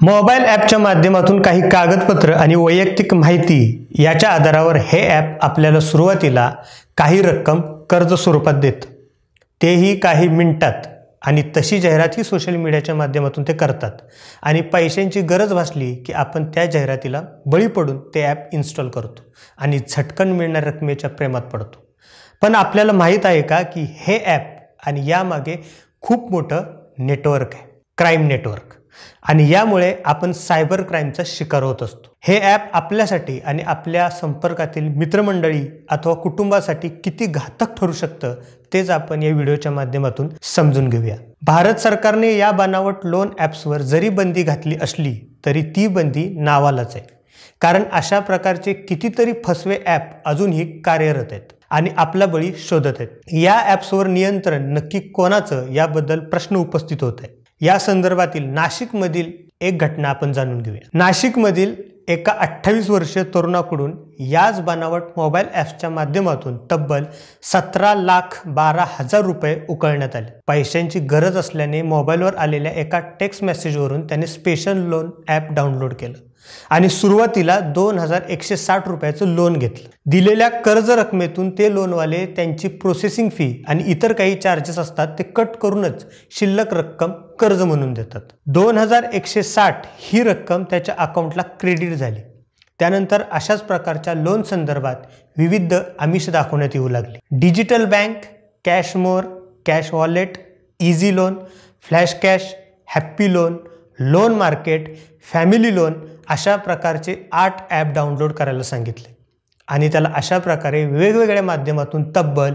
Mobile ॲपच्या माध्यमातून काही कागदपत्र आणि वैयक्तिक माहिती याच्या आधारावर हे ॲप आपल्याला सुरुवातीला काही रक्कम कर्ज स्वरूपात देतं, तेही काही मिनिटात. आणि तशी जाहिरातही सोशल मीडियाच्या माध्यमातून ते करतात आणि पैशांची गरज भासली की आपण त्या जाहिरातीला बळी पडून ते ॲप इन्स्टॉल करतो आणि झटकन मिळणाऱ्या रकमेच्या प्रेमात पडतो. पण आपल्याला माहीत आहे का की हे ॲप आणि यामागे खूप मोठं नेटवर्क आहे, क्राईम नेटवर्क. आणि यामुळे आपण सायबर क्राईमचा शिकार होत असतो. हे ॲप आपल्यासाठी आणि आपल्या संपर्कातील मित्रमंडळी अथवा कुटुंबासाठी किती घातक ठरू शकतं तेच आपण या व्हिडिओच्या माध्यमातून समजून घेऊया. भारत सरकारने या बनावट लोन ॲप्सवर जरी बंदी घातली असली तरी ती बंदी नावालाच आहे, कारण अशा प्रकारचे कितीतरी फसवे ॲप अजूनही कार्यरत आहेत आणि आपला बळी शोधत आहेत. या ॲप्सवर नियंत्रण नक्की कोणाचं याबद्दल प्रश्न उपस्थित होत आहे. या संदर्भातील नाशिकमधील एक घटना आपण जाणून घेऊया. नाशिकमधील एका 28 वर्षीय तरुणाकडून याच बनावट मोबाईल ॲप्सच्या माध्यमातून तब्बल 17,12,000 रुपये उकळण्यात आले. पैशांची गरज असल्याने मोबाईलवर आलेल्या एका टेक्स्ट मेसेजवरून त्याने स्पेशल लोन ॲप डाउनलोड केलं आणि सुरुवातीला 2,160 रुपयाचं लोन घेतलं. दिलेल्या कर्ज रकमेतून ते लोनवाले त्यांची प्रोसेसिंग फी आणि इतर काही चार्जेस असतात ते कट करूनच शिल्लक रक्कम कर्ज म्हणून देतात. 2,160 ही रक्कम त्याच्या अकाउंटला क्रेडिट झाली. त्यानंतर अशाच प्रकारच्या लोन संदर्भात विविध आमिष दाखवण्यात येऊ लागली. Digital bank, cash more, cash wallet, easy loan, flash cash, happy loan, loan market, family loan अशा प्रकारचे 8 ॲप डाउनलोड करायला सांगितले आणि त्याला अशा प्रकारे वेगवेगळ्या माध्यमातून तब्बल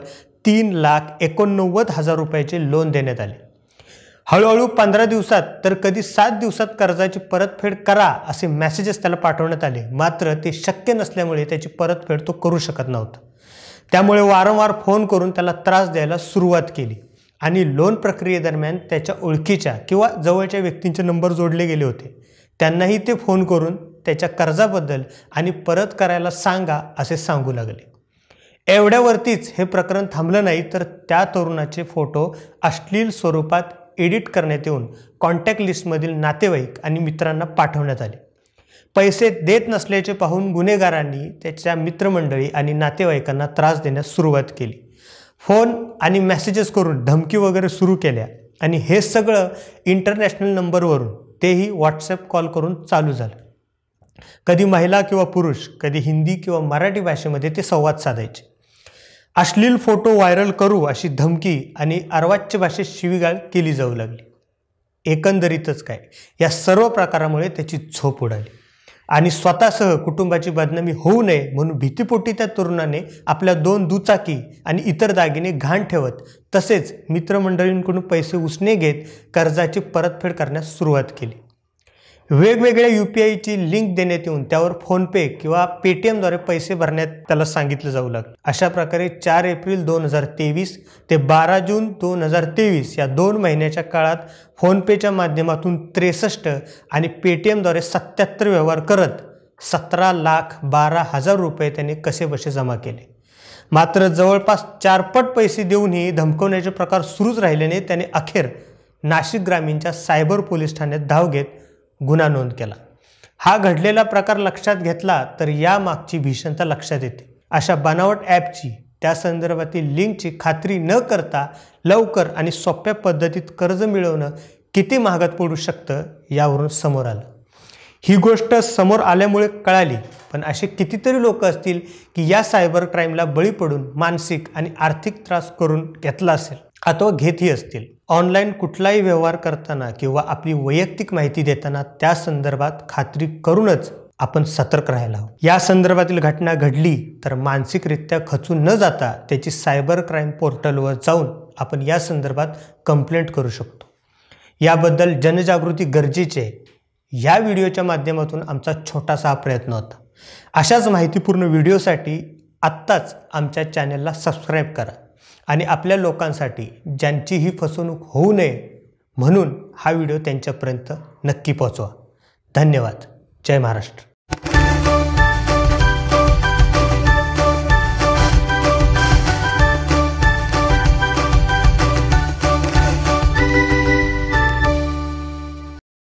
3,89,000 रुपयाचे लोन देण्यात आले. हळूहळू 15 दिवसात तर कधी 7 दिवसात कर्जाची परतफेड करा असे मेसेजेस त्याला पाठवण्यात आले. मात्र ते शक्य नसल्यामुळे त्याची परतफेड तो करू शकत नव्हता. त्यामुळे वारंवार फोन करून त्याला त्रास द्यायला सुरुवात केली आणि लोन प्रक्रियेदरम्यान त्याच्या ओळखीच्या किंवा जवळच्या व्यक्तींचे नंबर जोडले गेले होते. त्यांनाही ते फोन करून त्याच्या कर्जाबद्दल आणि परत करायला सांगा असे सांगू लागले. एवढ्यावरतीच हे प्रकरण थांबलं नाही तर त्या तरुणाचे फोटो अश्लील स्वरूपात एडिट करण्यात येऊन कॉन्टॅक्ट लिस्टमधील नातेवाईक आणि मित्रांना पाठवण्यात आले. पैसे देत नसल्याचे पाहून गुन्हेगारांनी त्याच्या मित्रमंडळी आणि नातेवाईकांना त्रास देण्यास सुरुवात केली. फोन आणि मेसेजेस करून धमकी वगैरे सुरू केल्या आणि हे सगळं इंटरनॅशनल नंबरवरून, तेही व्हॉट्सॲप कॉल करून चालू झालं. कधी महिला किंवा पुरुष, कधी हिंदी किंवा मराठी भाषेमध्ये ते संवाद साधायचे. अश्लील फोटो व्हायरल करू अशी धमकी आणि अर्वाच्य भाषेत शिवीगाळ केली जाऊ लागली. एकंदरीतच काय, या सर्व प्रकारामुळे त्याची झोप उडाली आणि स्वतःसह कुटुंबाची बदनामी होऊ नये म्हणून भीतीपोटी त्या तरुणाने आपल्या 2 दुचाकी आणि इतर दागिने गहाण ठेवत तसेच मित्रमंडळींकडून पैसे उसने घेत कर्जाची परतफेड करण्यास सुरुवात केली. वेगवेगळ्या UPIची लिंक देण्यात येऊन त्यावर फोनपे किंवा पेटीएमद्वारे पैसे भरण्यात त्याला सांगितलं जाऊ लागलं. अशा प्रकारे 4 एप्रिल 2023 ते 12 जून 2023 या 2 महिन्याच्या काळात फोनपेच्या माध्यमातून 63 आणि पेटीएमद्वारे 77 व्यवहार करत 17,12,000 रुपये त्याने कसेबसे जमा केले. मात्र जवळपास 4 पट पैसे देऊनही धमकवण्याचे प्रकार सुरूच राहिल्याने त्याने अखेर नाशिक ग्रामीणच्या सायबर पोलीस ठाण्यात धाव घेत गुन्हा नोंद केला. हा घडलेला प्रकार लक्षात घेतला तर यामागची भीषणता लक्षात येते. अशा बनावट ॲपची, त्या संदर्भातील लिंकची खात्री न करता लवकर आणि सोप्या पद्धतीत कर्ज मिळवणं किती महागात पडू शकतं यावरून समोर आलं. ही गोष्ट समोर आल्यामुळे कळाली, पण असे कितीतरी लोक असतील की या सायबर क्राईमला बळी पडून मानसिक आणि आर्थिक त्रास करून घेतला असेल अथवा घेतही असतील. ऑनलाईन कुठलाही व्यवहार करताना किंवा आपली वैयक्तिक माहिती देताना त्या संदर्भात खात्री करूनच आपण सतर्क राहायला हवं. या संदर्भातील घटना घडली तर मानसिकरित्या खचून न जाता त्याची सायबर क्राईम पोर्टलवर जाऊन आपण या संदर्भात कंप्लेंट करू शकतो. याबद्दल जनजागृती गरजेची आहे. या व्हिडिओच्या माध्यमातून आमचा छोटासा प्रयत्न होता. अशाच माहितीपूर्ण व्हिडिओसाठी आत्ताच आमच्या चॅनलला सबस्क्राईब करा आणि आपल्या लोकांसाठी ज्यांची ही फसवणूक होऊ नये म्हणून हा व्हिडिओ त्यांच्यापर्यंत नक्की पोहोचवा. धन्यवाद. जय महाराष्ट्र.